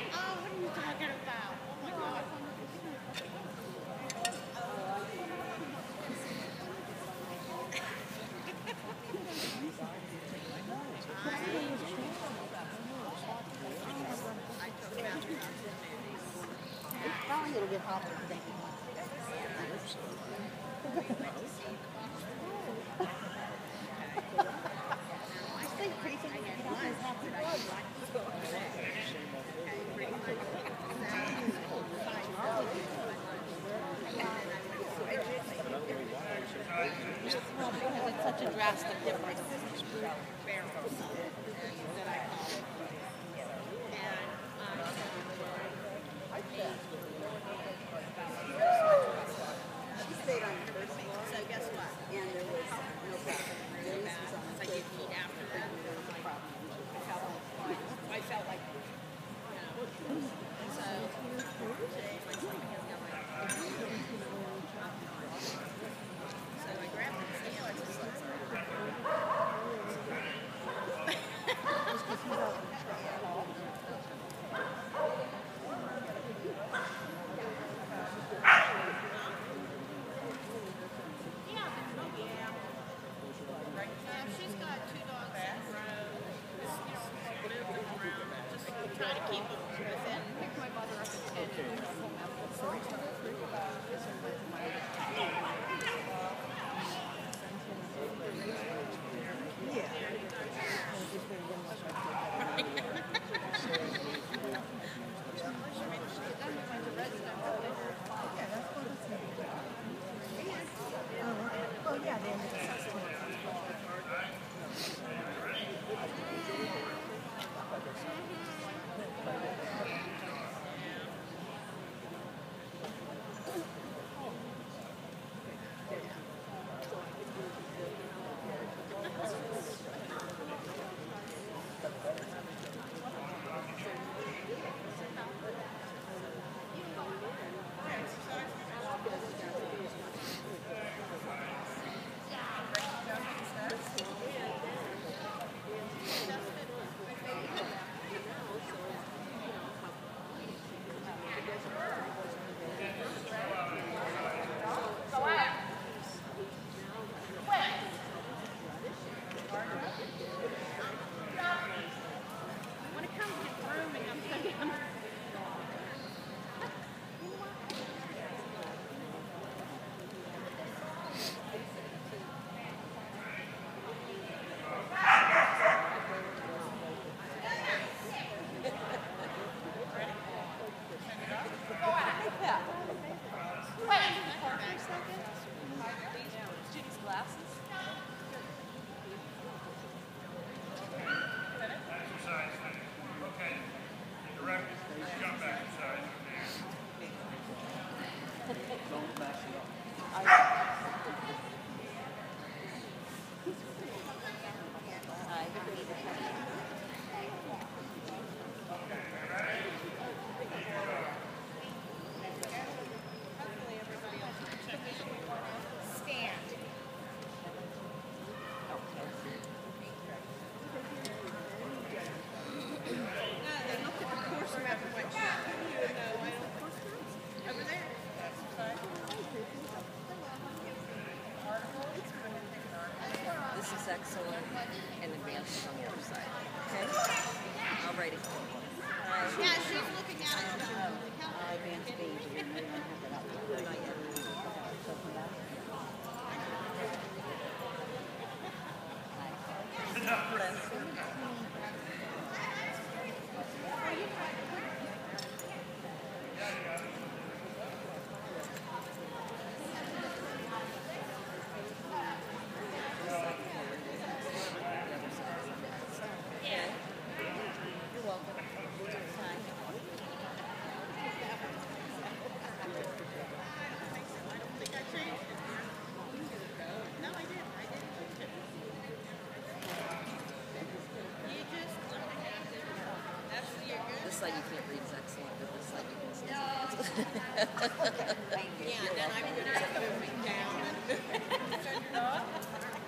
Oh, what are you talking about? Oh my God. I took Mountain Movies. It's probably a little bit hotter today. I think pretty soon I get out his happy blood. Because it's such a drastic difference. That I call it. She stayed on the first floor, So guess what? and there was no problem. Denise was on the I did eat after that. there was a problem. I felt like, so today my stomach is going. So I grabbed the scale. I just she's got 2 dogs in a row. Just trying to keep them within. Pick my mother up at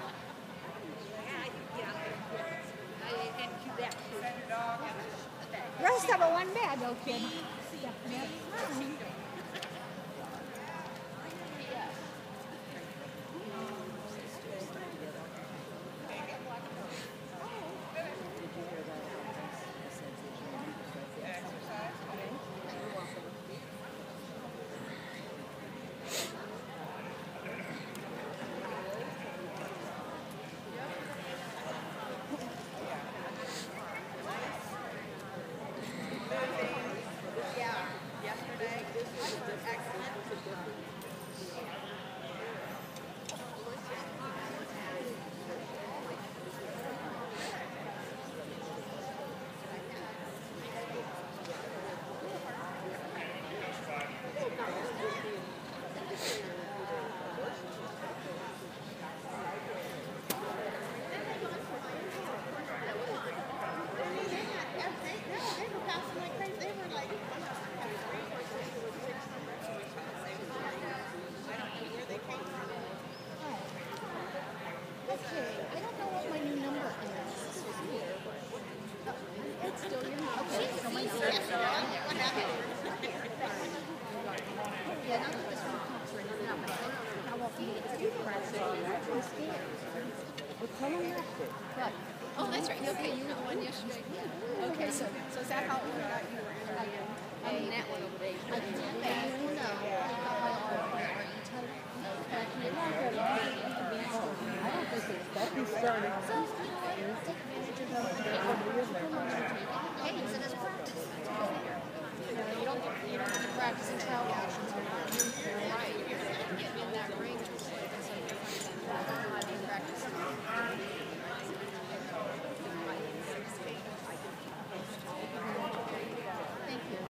'Cause Rest of it wasn't bad though, kid. Definitely fine. Oh, that's right. Okay, you were the one yesterday. Okay, so is that how old you were? I mean, that one over there. I can't no. I don't think it's that he started. So, you know what? Take advantage of those. Hey, it's in his practice. You don't get to practice until